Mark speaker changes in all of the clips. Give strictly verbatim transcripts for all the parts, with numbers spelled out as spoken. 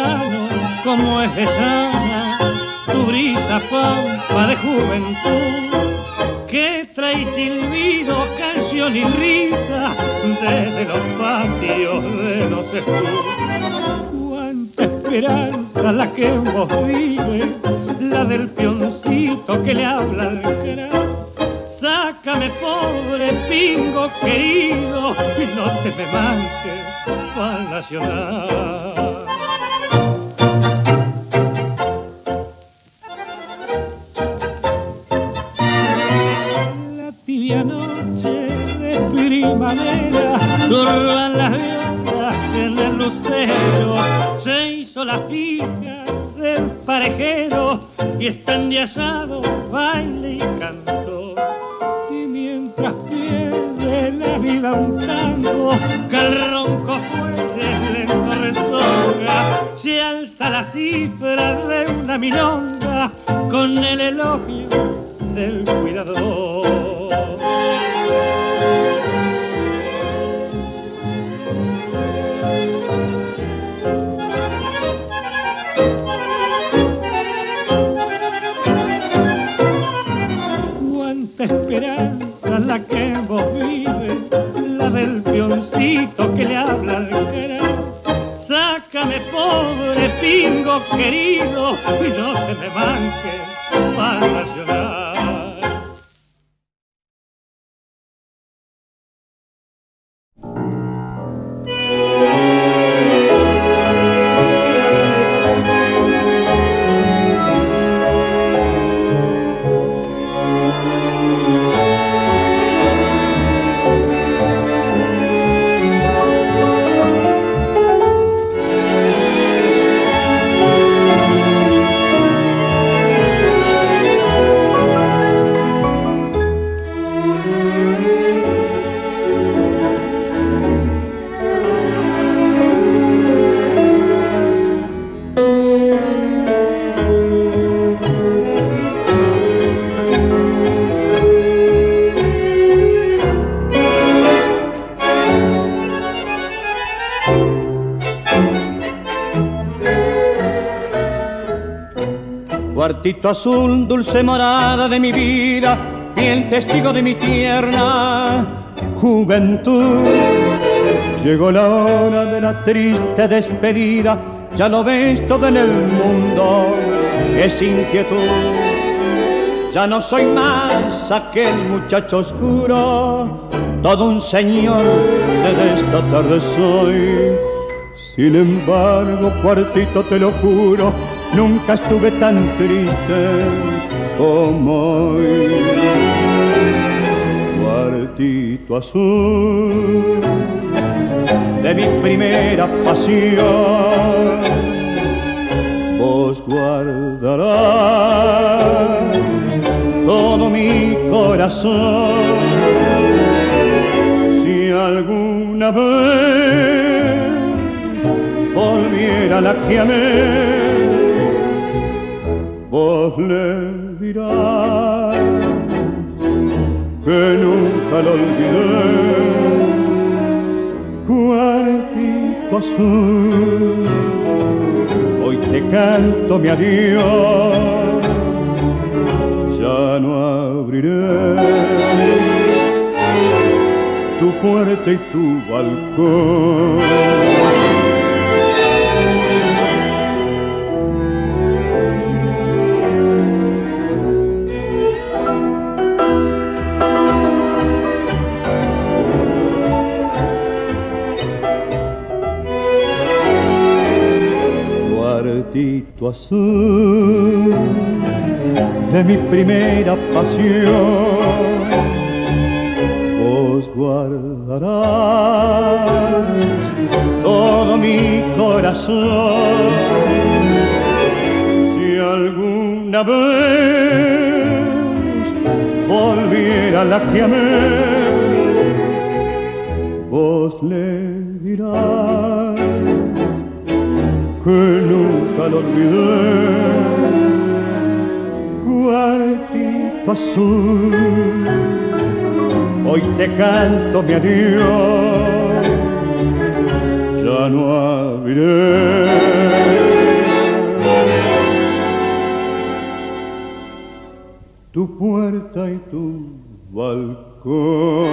Speaker 1: verano, como es de sana tu brisa pampa de juventud, que trae silbido, canción y risa desde los patios de los estudios. Cuánta esperanza la que en vos vive, la del peoncito que le habla al gran. Sácame, pobre pingo querido, y no te me manches pa'l Nacional. La tibia noche de primavera turban las violas en el lucero, se hizo la fija del parejero y están de asado, baile y canto. Mientras pierde la vida un tango, que el ronco fuelle lento rezonga, se alza la cifra de una milonga con el elogio del cuidador. Cuánta esperanza la que en vos vive, la del peoncito que le habla al gran. Sácame, pobre pingo querido, y no te me manques pa'l Nacional.
Speaker 2: Cuartito azul, dulce morada de mi vida, fiel testigo de mi tierna juventud. Llegó la hora de la triste despedida, ya lo ves, todo en el mundo es inquietud. Ya no soy más aquel muchacho oscuro, todo un señor de esta tarde soy. Sin embargo, cuartito, te lo juro, nunca estuve tan triste como hoy. Cuartito azul de mi primera pasión, vos guardarás todo mi corazón. Si alguna vez volviera la que amé, vos le dirás que nunca lo olvidé. Cuartito azul, hoy te canto mi adiós, ya no abriré tu puerta y tu balcón. Cuartito azul de mi primera pasión, vos guardarás todo mi corazón. Si alguna vez volviera la que amé, vos le dirás que nunca lo olvidé. Cuartito azul, hoy te canto mi adiós, ya no abriré tu puerta y tu balcón.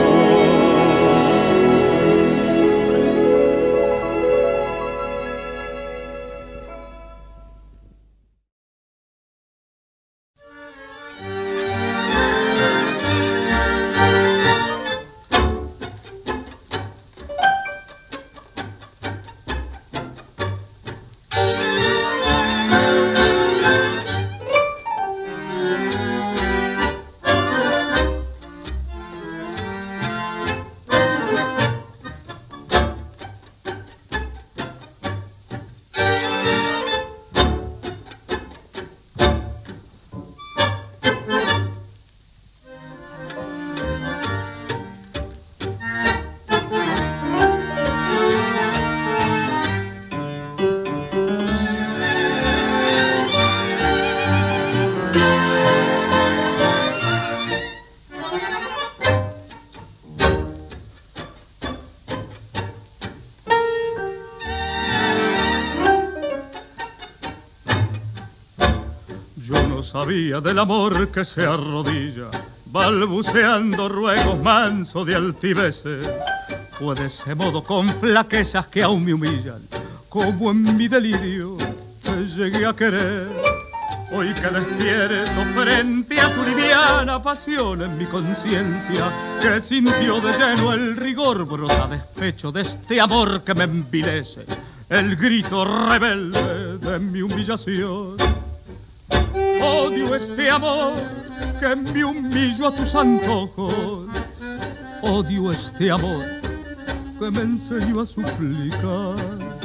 Speaker 1: Sabía del amor que se arrodilla, balbuceando ruegos mansos de altiveces. Fue de ese modo con flaquezas que aún me humillan, como en mi delirio te llegué a querer. Hoy que despierto frente a tu liviana pasión en mi conciencia, que sintió de lleno el rigor, brota despecho de este amor que me envilece, el grito rebelde de mi humillación. Odio este amor que me humillo a tus antojos. Odio este amor que me enseñó a suplicar.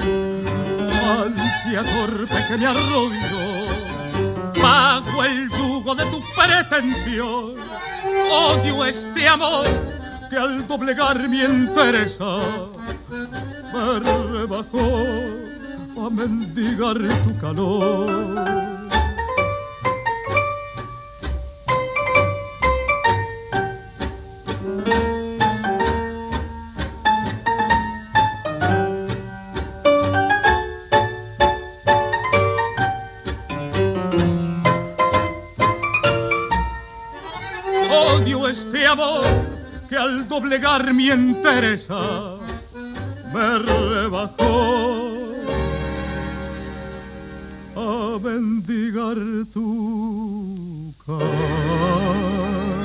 Speaker 1: Ansia torpe que me arrodilló bajo el yugo de tu pretensión. Odio este amor que al doblegar mi entereza me rebajó a mendigar tu calor. Este amor que al doblegar mi entereza me rebajó a mendigar tu calor.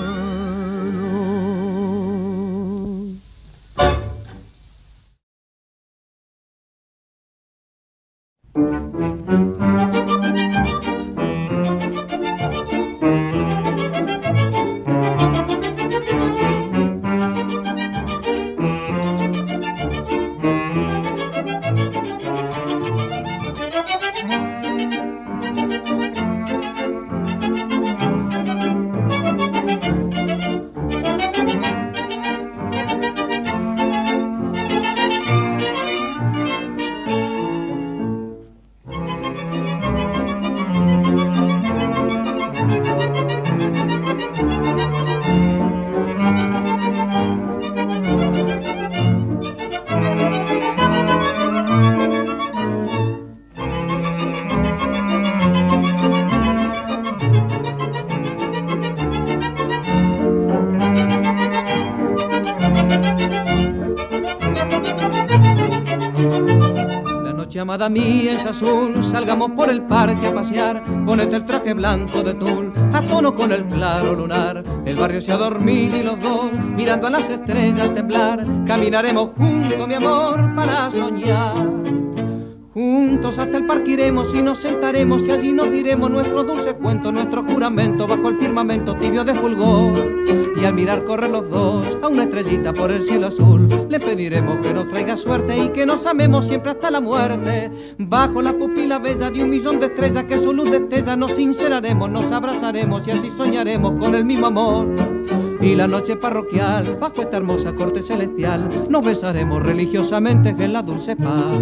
Speaker 3: Amada mía es azul, salgamos por el parque a pasear, ponete el traje blanco de tul, a tono con el claro lunar. El barrio se ha dormido y los dos, mirando a las estrellas temblar, caminaremos juntos, mi amor, para soñar. Juntos hasta el parque iremos y nos sentaremos y allí nos diremos nuestro dulce cuento, nuestro juramento bajo el firmamento tibio de fulgor. Y al mirar correr los dos a una estrellita por el cielo azul, le pediremos que nos traiga suerte y que nos amemos siempre hasta la muerte. Bajo la pupila bella de un millón de estrellas que su luz destella, nos sinceraremos, nos abrazaremos y así soñaremos con el mismo amor. Y la noche parroquial, bajo esta hermosa corte celestial, nos besaremos religiosamente en la dulce paz.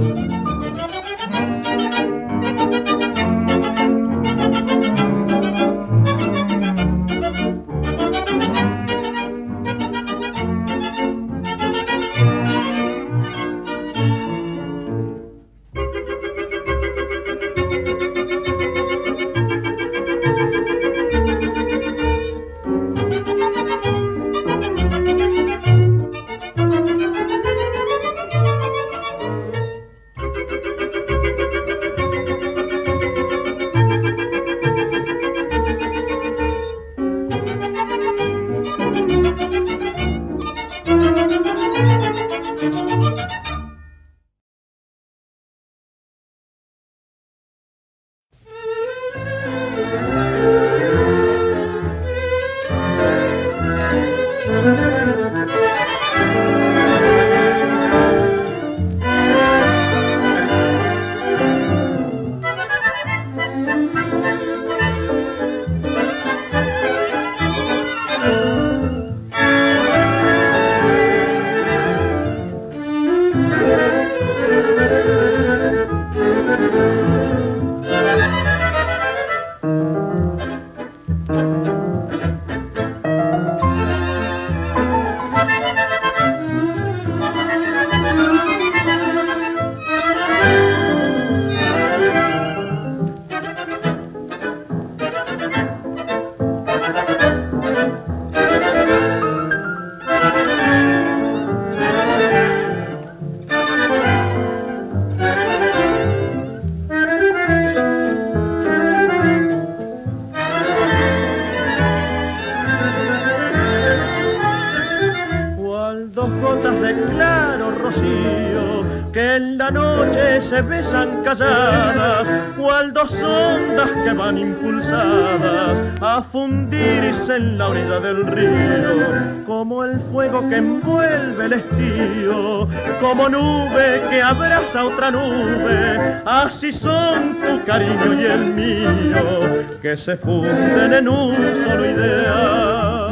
Speaker 4: la noche se besan calladas, cual dos ondas que van impulsadas a fundirse en la orilla del río, como el fuego que envuelve el estío, como nube que abraza otra nube, así son tu cariño y el mío, que se funden en un solo ideal.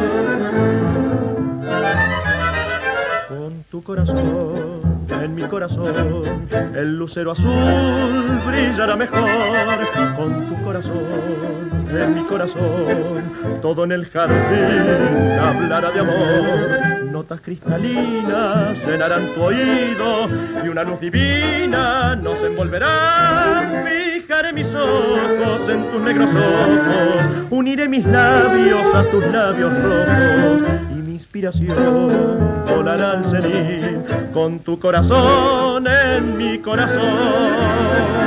Speaker 4: Con tu corazón, en mi corazón, el lucero azul brillará mejor. Con tu corazón, en mi corazón, todo en el jardín hablará de amor. Notas cristalinas llenarán tu oído y una luz divina nos envolverá. Fijaré mis ojos en tus negros ojos, uniré mis labios a tus labios rojos y mi inspiración volará al cenit con tu corazón en mi corazón.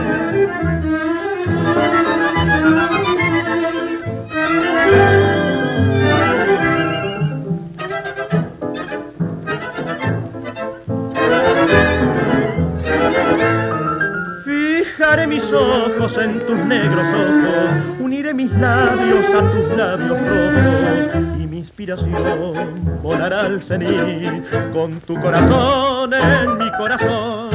Speaker 4: Fijaré mis ojos en tus negros ojos, uniré mis labios a tus labios rojos y mi inspiración volará al cenit con tu corazón en mi corazón.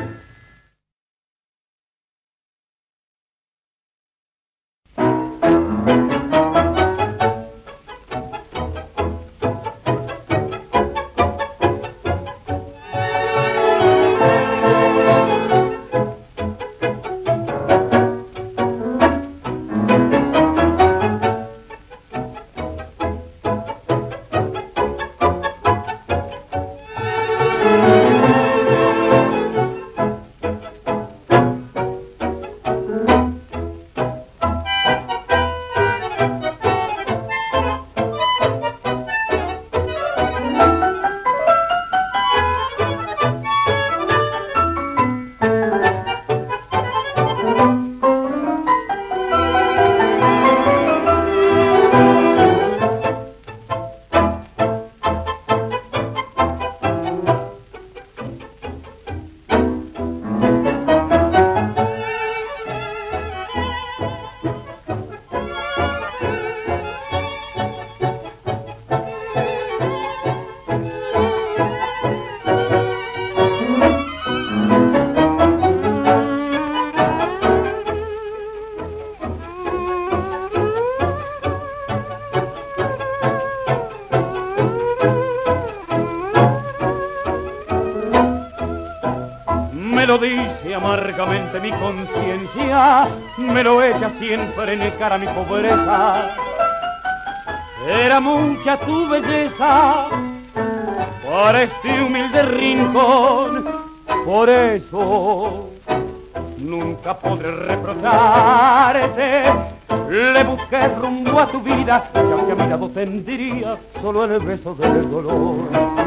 Speaker 2: Me lo dice amargamente mi conciencia, me lo echa siempre en cara mi pobreza. Era mucha tu belleza para este humilde rincón, por eso nunca podré reprocharte. Le busqué rumbo a tu vida y aunque a mi lado tendría solo el beso del dolor.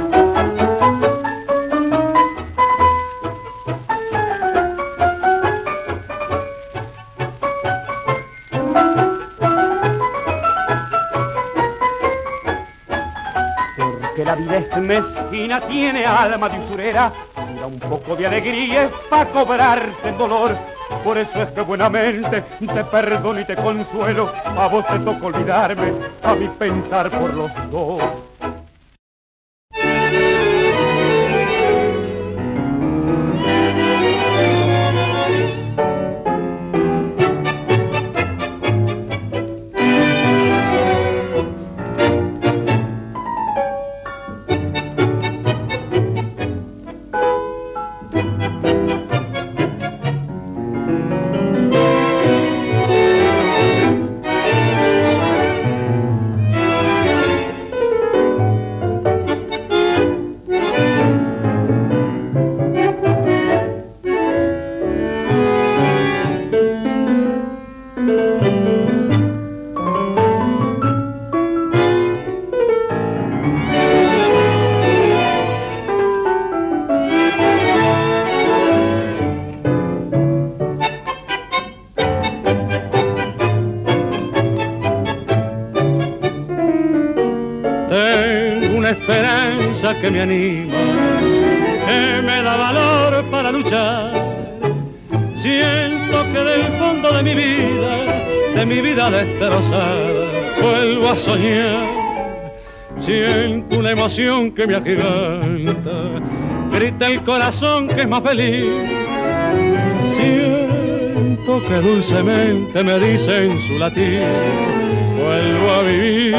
Speaker 2: La vida es mezquina, tiene alma de usurera, da un poco de alegría es pa' cobrarse el dolor. Por eso es que buenamente te perdono y te consuelo, a vos te toca olvidarme, a mí pensar por los dos.
Speaker 1: Que me anima, que me da valor para luchar. Siento que del fondo de mi vida, de mi vida destrozada, vuelvo a soñar. Siento una emoción que me agiganta, grita el corazón que es más feliz. Siento que dulcemente me dice en su latir, vuelvo a vivir.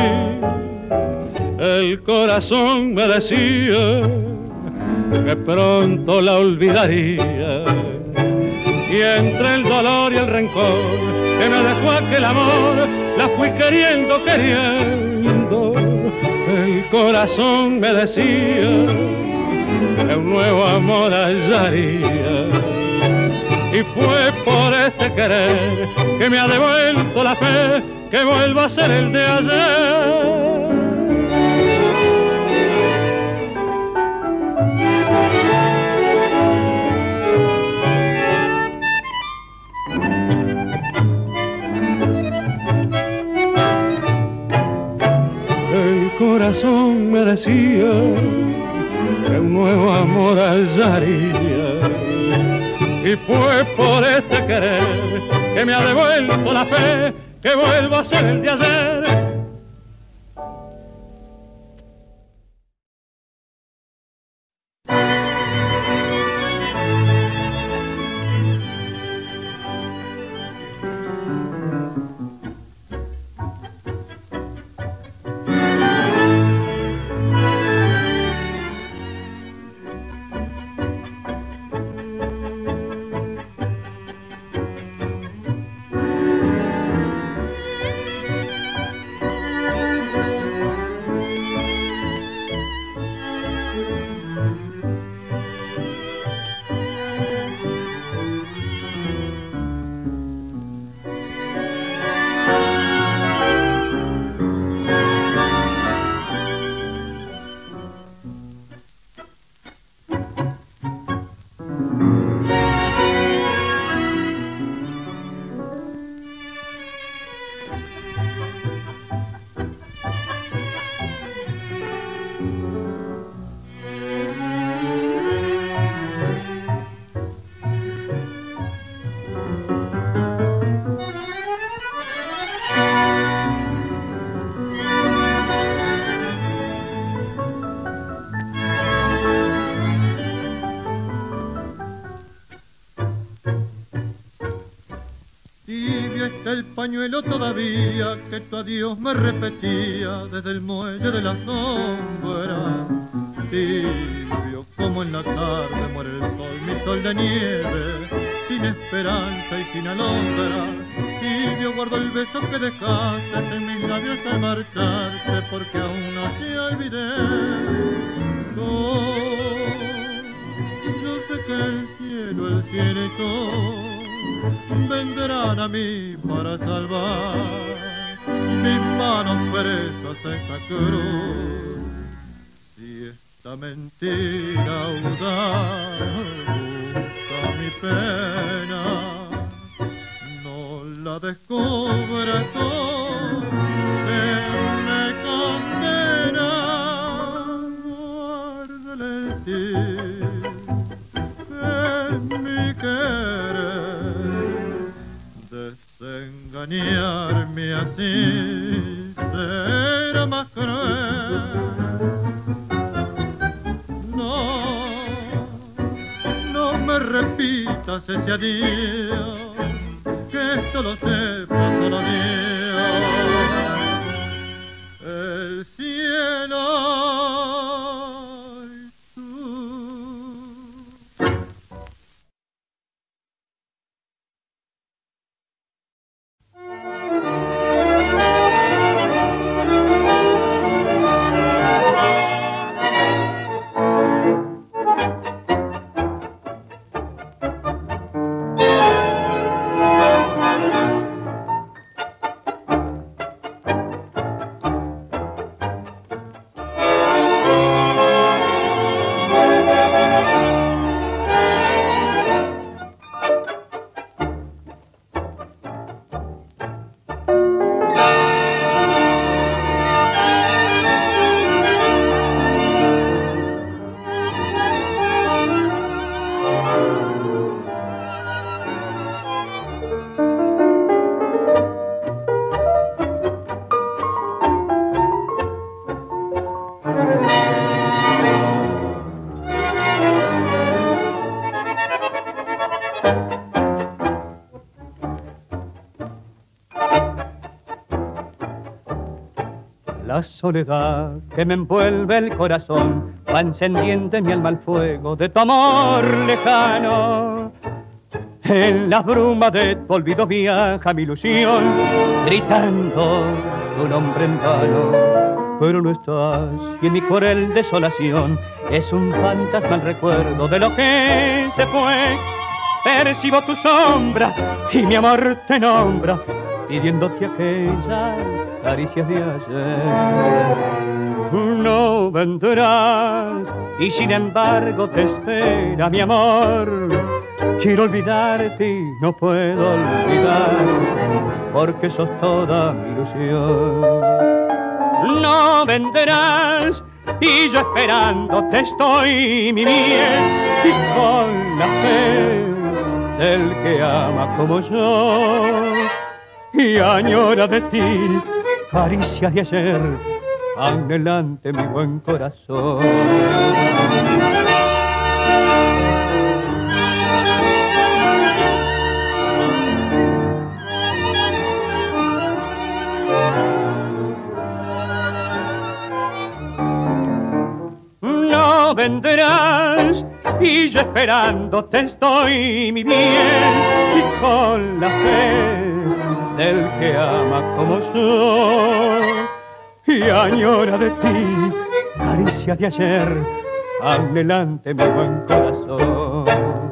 Speaker 1: El corazón me decía que pronto la olvidaría, y entre el dolor y el rencor que me dejó aquel amor, la fui queriendo, queriendo. El corazón me decía que un nuevo amor hallaría, y fue por este querer que me ha devuelto la fe, que vuelva a ser el de ayer. El corazón me decía que un nuevo amor hallaría, y fue por este querer que me ha devuelto la fe, que vuelvo a ser el de ayer.
Speaker 4: El pañuelo todavía que tu adiós me repetía desde el muelle de la sombra. Tibio como en la tarde muere el sol, mi sol de nieve, sin esperanza y sin alondra. Tibio guardo el beso que dejaste en mis labios al marcharte, porque aún no te olvidé. No, yo sé que el cielo, el cielo y todo vendrán a mí para salvar mis manos presas en esta cruz. Si esta mentira audaz busca mi pena, no la descubre todo que me condena. Guárdale en ti, en mi querer, desengañarme así será más cruel. No, no me repitas ese adiós, que esto lo sepa solo Dios. El cielo y tú.
Speaker 2: La soledad que me envuelve el corazón va encendiendo en mi alma el fuego de tu amor lejano. En las brumas de tu olvido viaja mi ilusión, gritando tu nombre en vano. Pero no estás y en mi cruel desolación es un fantasma el recuerdo de lo que se fue. Percibo tu sombra y mi amor te nombra, pidiéndote aquellas caricias de ayer. No vendrás y sin embargo te espera mi amor. Quiero olvidarte y no puedo olvidar, porque sos toda mi ilusión. No vendrás y yo esperándote estoy, mi bien, y con la fe del que ama como yo y añora de ti caricias de ayer, anhelante mi buen corazón. No vendrás y yo esperándote estoy, mi bien, y con la fe del que ama como yo y añora de ti caricias de ayer, anhelante mi buen corazón.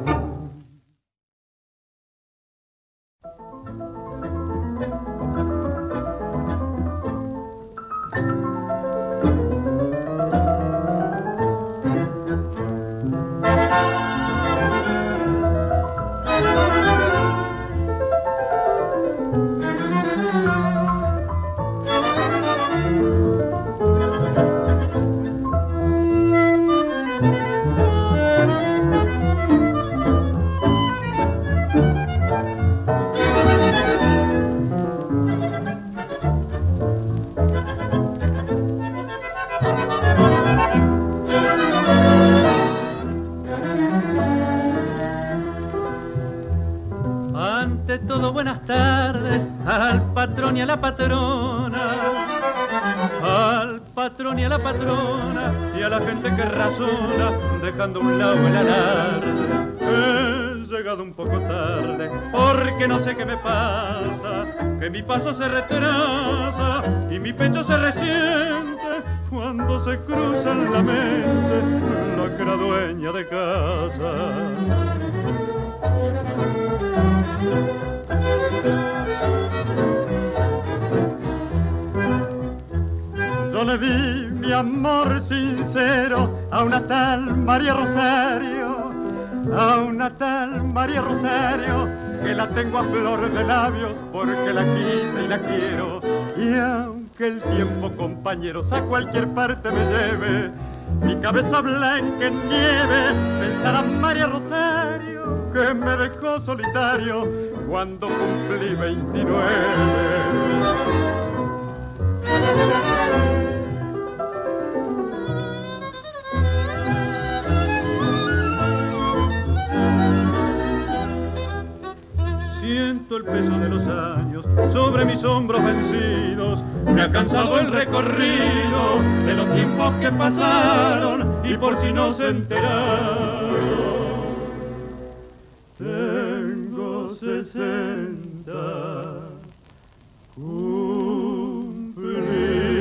Speaker 1: Buenas tardes al patrón y a la patrona, al patrón y a la patrona y a la gente que razona, dejando a un lado el alarde. He llegado un poco tarde porque no sé qué me pasa, que mi paso se retrasa y mi pecho se resiente cuando se cruza en la mente la cara dueña de casa. Yo le di mi amor sincero a una tal María Rosario, a una tal María Rosario, que la tengo a flor de labios porque la quise y la quiero. Y aunque el tiempo, compañeros, a cualquier parte me lleve, mi cabeza blanca en nieve pensará María Rosario, que me dejó solitario cuando cumplí veintinueve. Siento el peso de los años sobre mis hombros vencidos. Me ha cansado el recorrido de los tiempos que pasaron y por si no se enteraron, tengo sesenta cumplidos.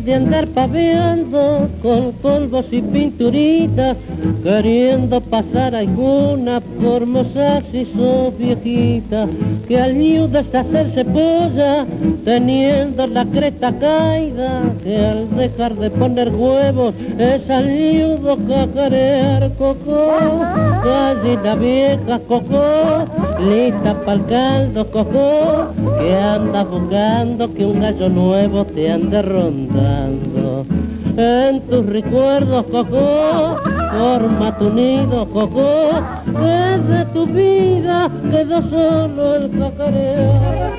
Speaker 1: de andar paveando con polvos y pinturitas, queriendo pasar alguna por mozas y sus viejitas, que al nido deshacerse polla, teniendo la cresta caída, que al dejar de poner huevos es al nido cacarear cocó, gallina vieja cocó, lista pa'l caldo cocó, que anda buscando que un gallo nuevo te ande rondando. En tus recuerdos, cocó, forma tu nido, cocó, desde tu vida quedó solo el cacarear.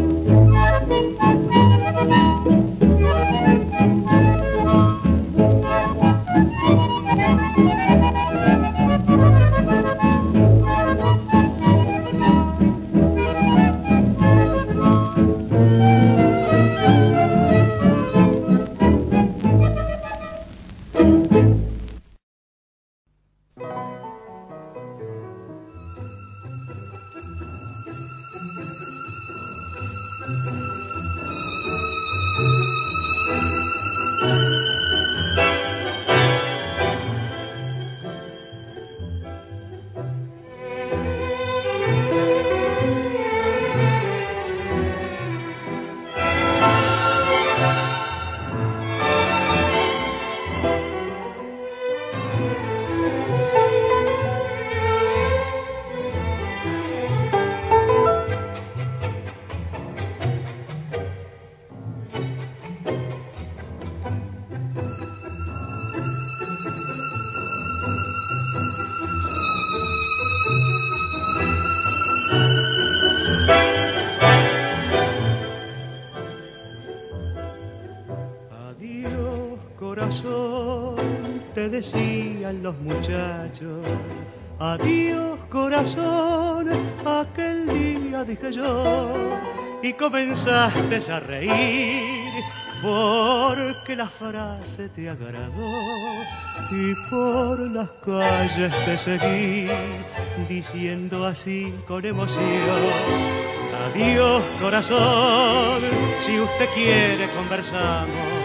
Speaker 2: Te decían los muchachos, adiós corazón, aquel día dije yo, y comenzaste a reír, porque la frase te agradó, y por las calles te seguí, diciendo así con emoción, adiós corazón, si usted quiere conversamos.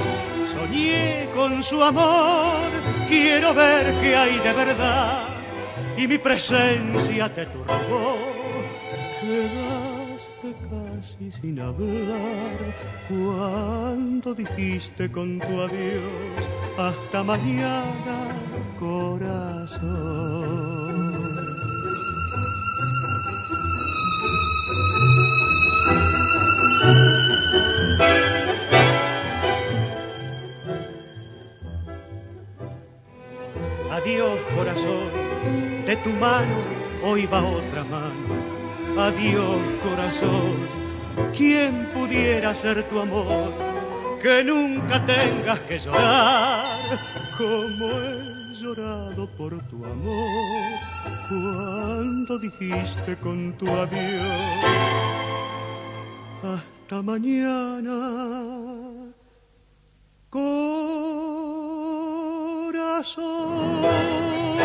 Speaker 2: Soñé con su amor, quiero ver qué hay de verdad, y mi presencia te turbó, quedaste casi sin hablar, cuando dijiste con tu adiós, hasta mañana, corazón. Adiós corazón, de tu mano hoy va otra mano. Adiós corazón, ¿quién pudiera ser tu amor? Que nunca tengas que llorar, como he llorado por tu amor, cuando dijiste con tu adiós, hasta mañana, corazón.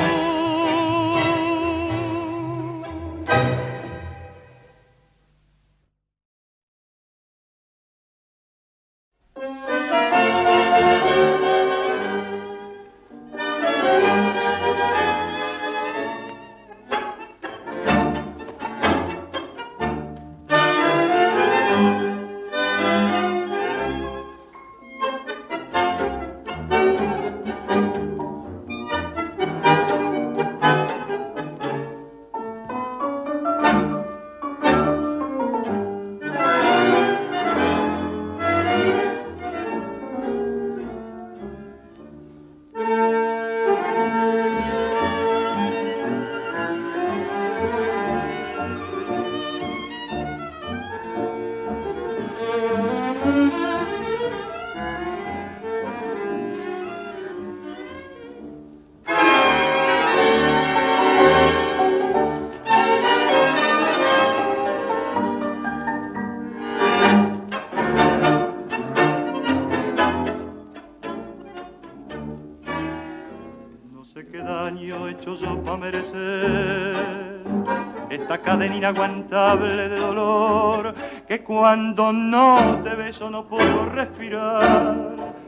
Speaker 2: Esta cadena inaguantable de dolor, que cuando no te beso no puedo respirar.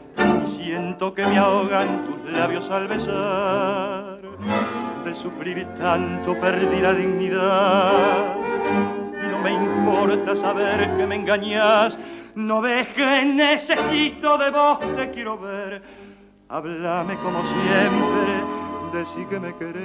Speaker 2: y siento que me ahogan tus labios al besar. De sufrir tanto perdí la dignidad. No me importa saber que me engañas. No ves que necesito de vos, te quiero ver. Háblame como siempre, decí que me querés.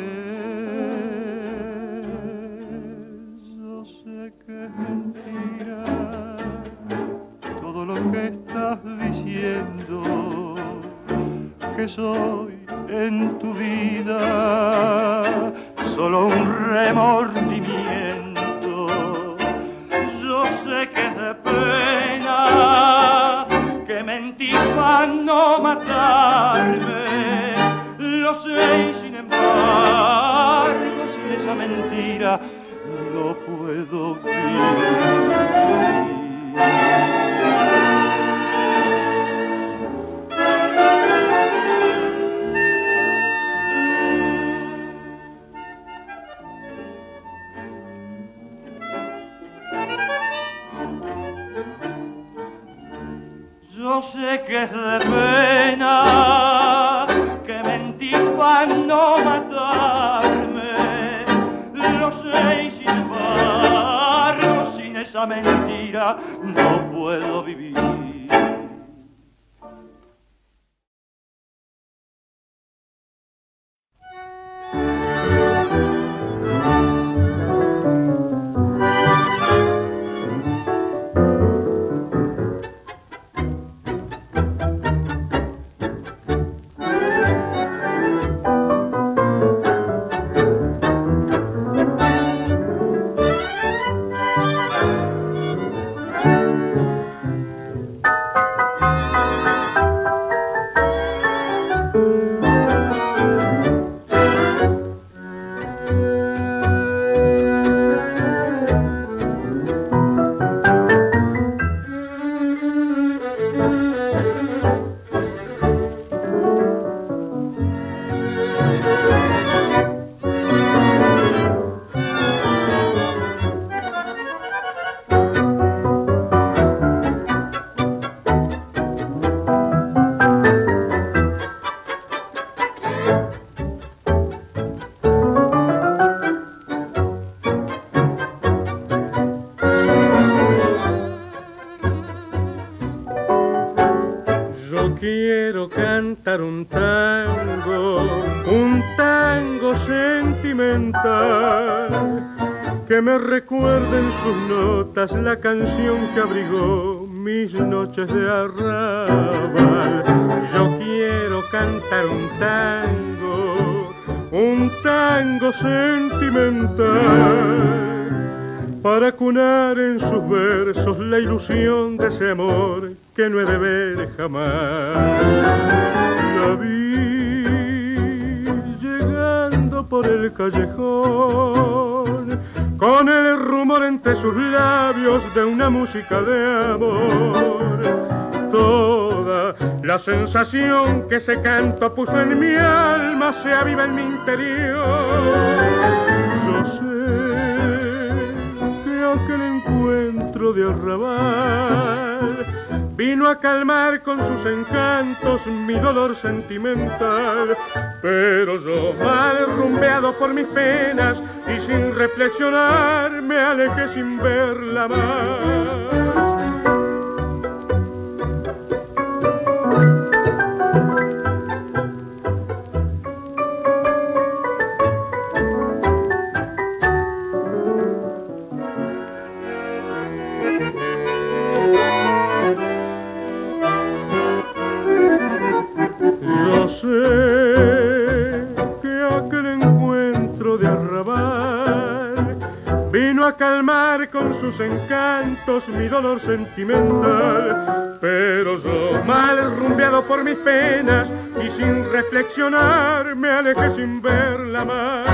Speaker 2: Yo sé que es mentira todo lo que estás diciendo, que soy en tu vida solo un remordimiento. Yo sé que es de pena, que mentí para no matarme. Lo sé y sin embargo, sin esa mentira no puedo vivir. Yo sé que es de pena, que mentí para no matarme. Lo sé y sin embargo, sin esa mentira no puedo vivir.
Speaker 4: Quiero cantar un tango, un tango sentimental, que me recuerde en sus notas la canción que abrigó mis noches de arrabal. Yo quiero cantar un tango, un tango sentimental, para cunar en sus versos la ilusión de ese amor que no he de ver jamás. La vi llegando por el callejón, con el rumor entre sus labios de una música de amor. Toda la sensación que ese canto puso en mi alma se aviva en mi interior. Yo sé que aquel encuentro de arrabal vino a calmar con sus encantos mi dolor sentimental, pero yo, mal rumbeado por mis penas y sin reflexionar, me alejé sin verla más. Yo sé que aquel encuentro de arrabal vino a calmar con sus encantos mi dolor sentimental, pero yo, mal rumbeado por mis penas y sin reflexionar, me alejé sin verla más.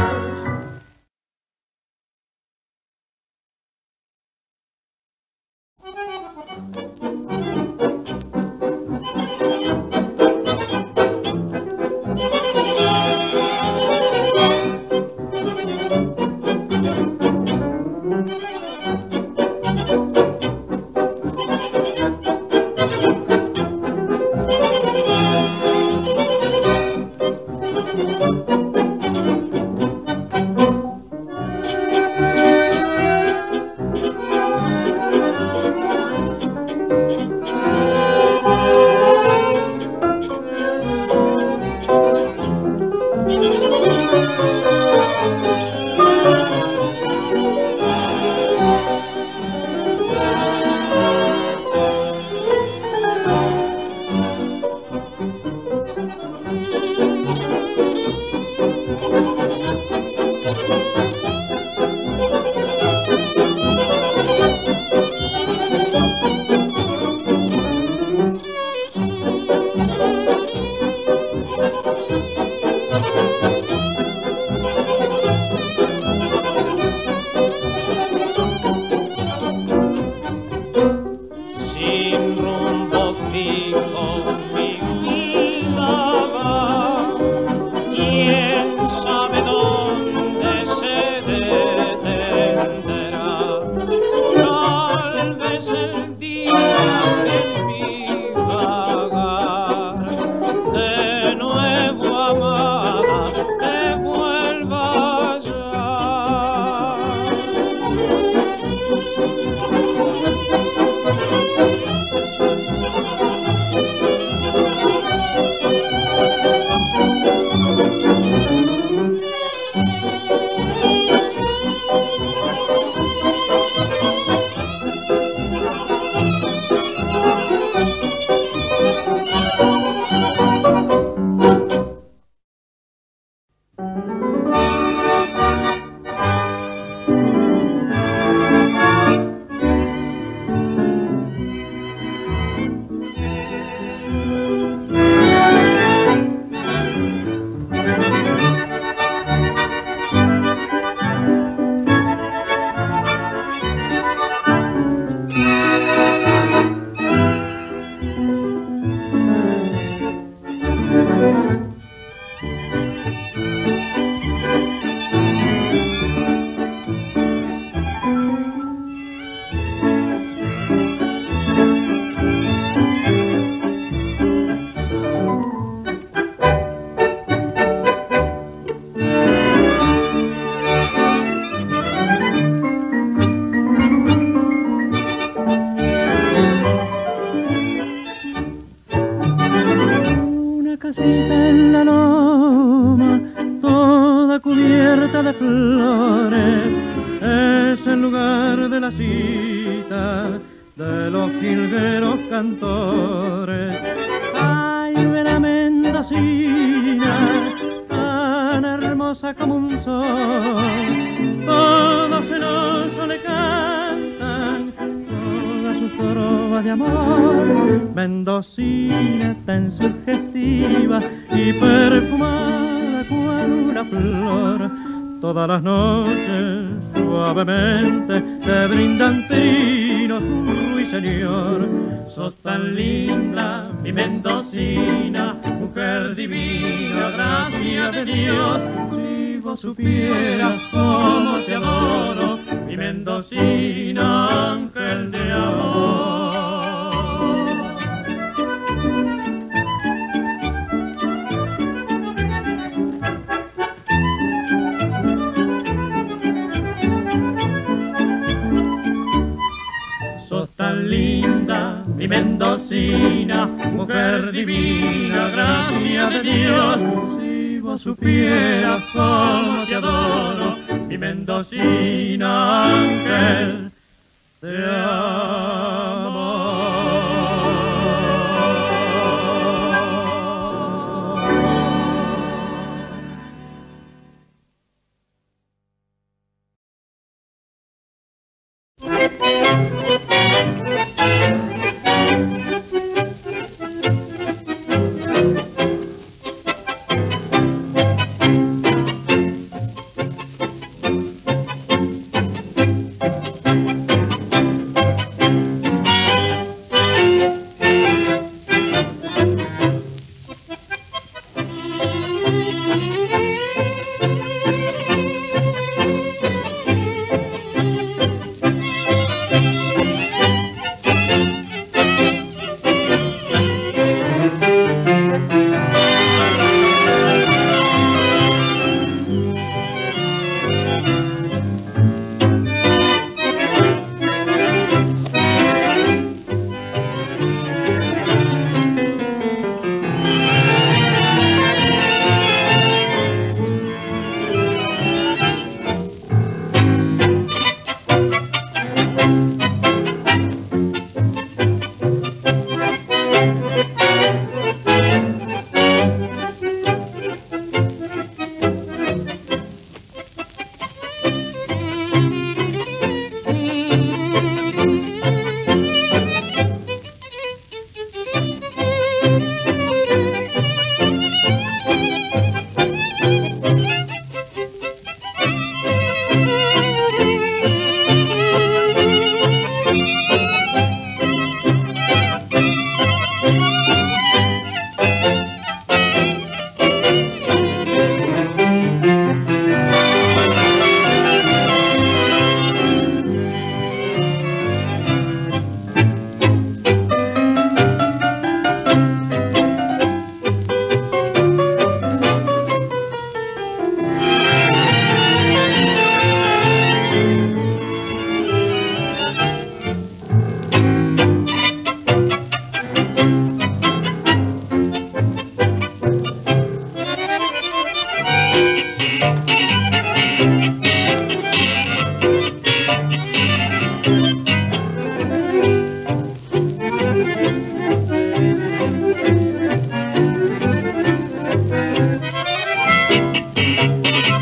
Speaker 1: Mendocina tan sugestiva y perfumada cual una flor, todas las noches suavemente te brindan trinos un ruiseñor. Sos tan linda, mi Mendocina, mujer divina, gracia de Dios. Si vos supieras cómo te adoro, mi Mendocina, ángel de amor. Tan linda, mi Mendocina, mujer divina, gracia de Dios. Si vos supieras cómo te adoro, mi Mendocina, ángel de amor.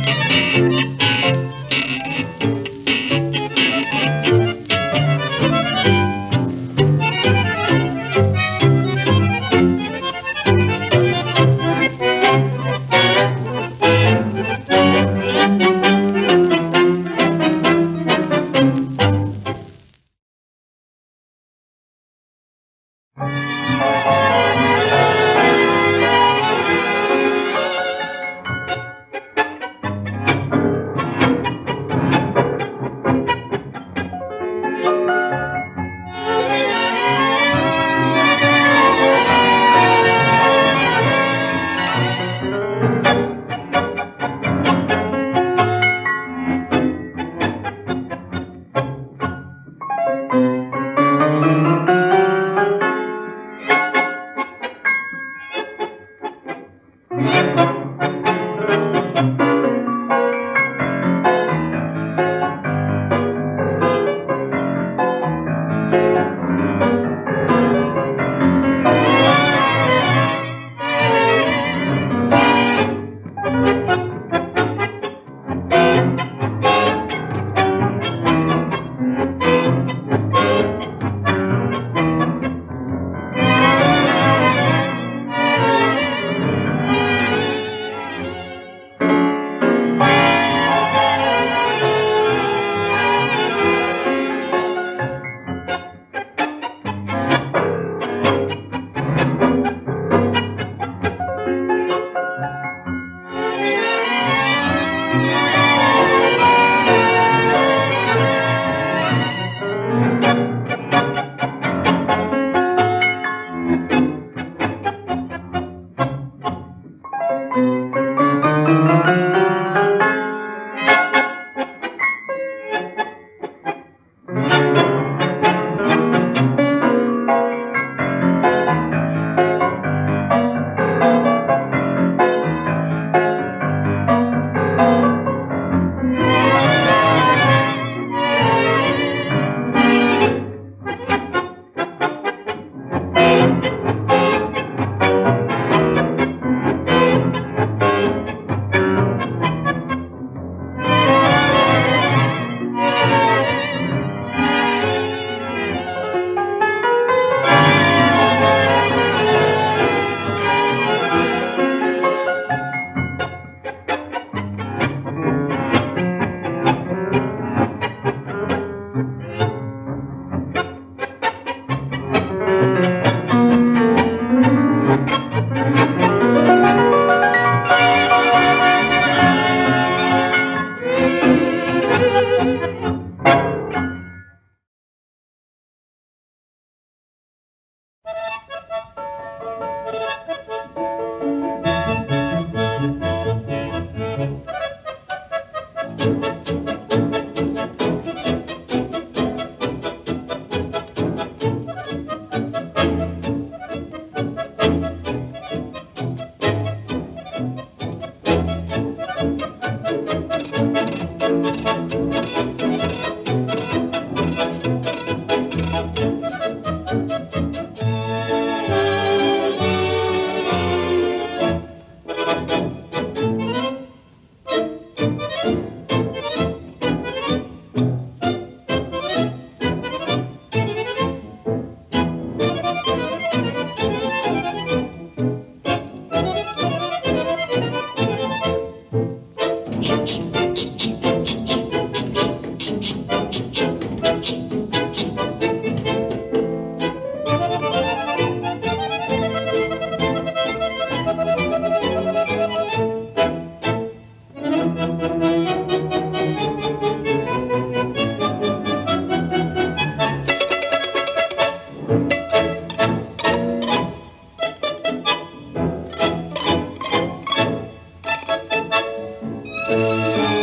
Speaker 3: Música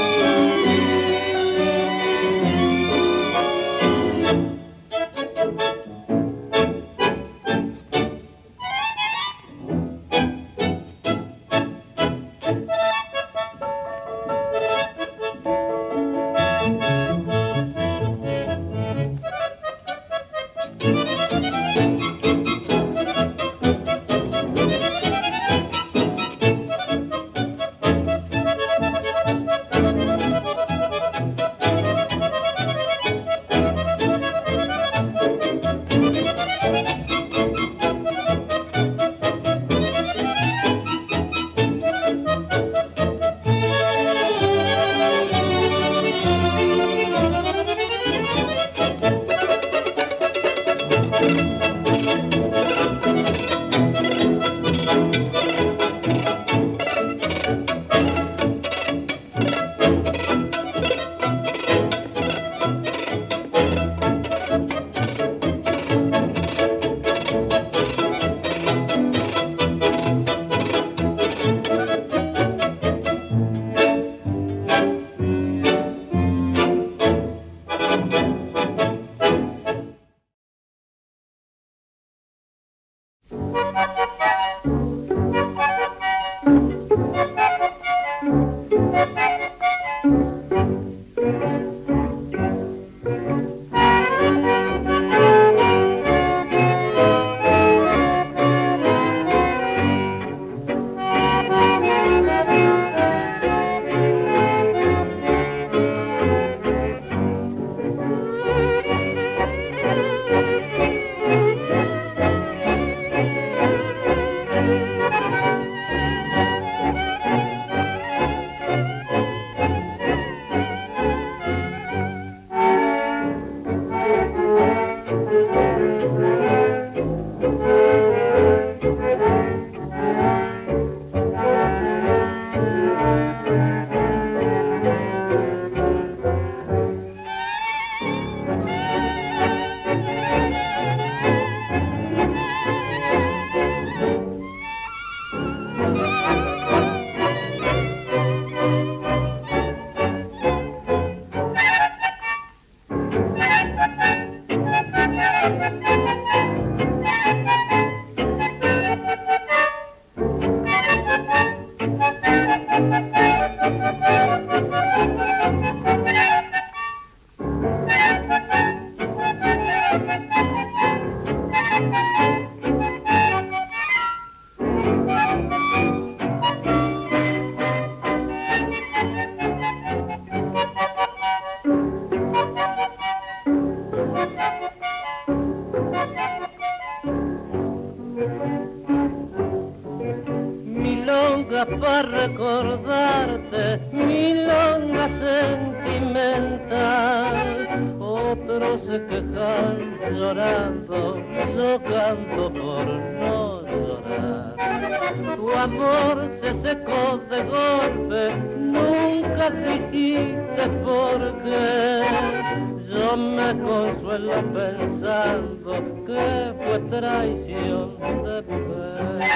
Speaker 5: Milonga para recordarte, milonga sentimental. Otros se quejan llorando, yo canto por no llorar. Tu amor se secó de golpe, nunca dijiste por qué. Yo me consuelo pensando que fue traición de mujer.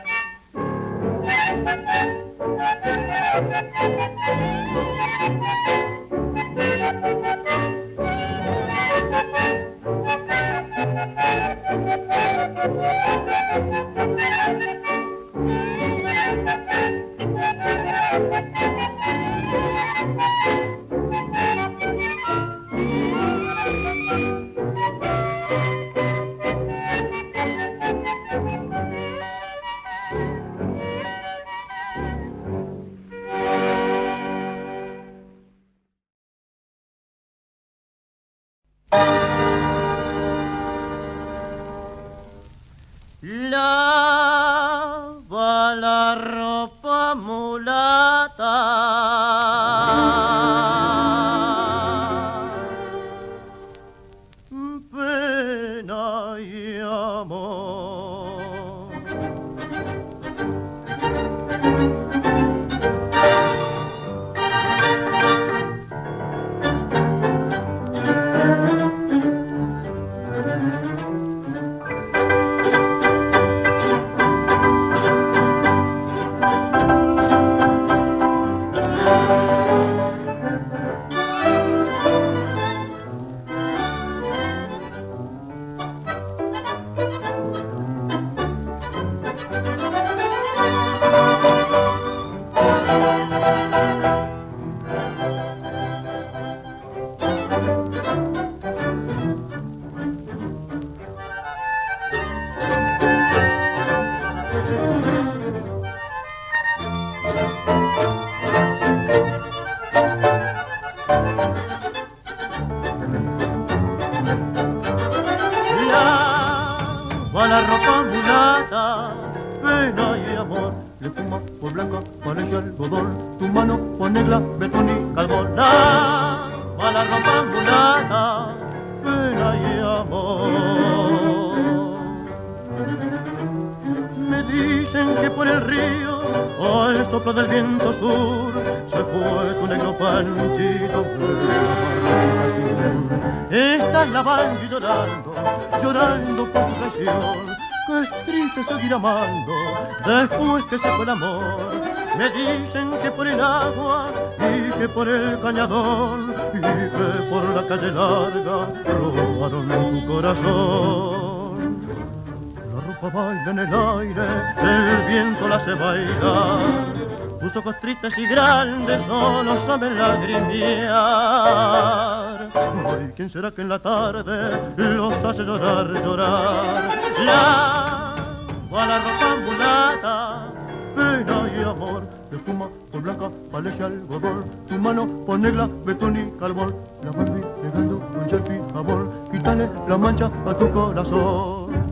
Speaker 2: Lava la ropa mulata, pena y amor. La ropa mulata, pena y amor, le espuma por blanca parece algodón, tu mano por negra, betún y carbón. Lava la ropa mulata, pena y amor. Me dicen que por el río, al soplo del viento sur, se fue tu negro panchito azul. Estás lavando y llorando, llorando por tu traición, que es triste seguir amando después que se fue el amor. Me dicen que por el agua y que por el cañadón y que por la calle larga robaron tu corazón. La ropa baila en el aire, el viento la hace bailar,
Speaker 4: tus ojos tristes y grandes solo saben lagrimear. Ay, ¿quién será que en la tarde los hace llorar, llorar? La bala roja mulata, pena y amor, de espuma por blanca parece algodón, tu mano por negra, betún y carbón, la vuelve pegando con charpi jabón, quítale la mancha a tu corazón.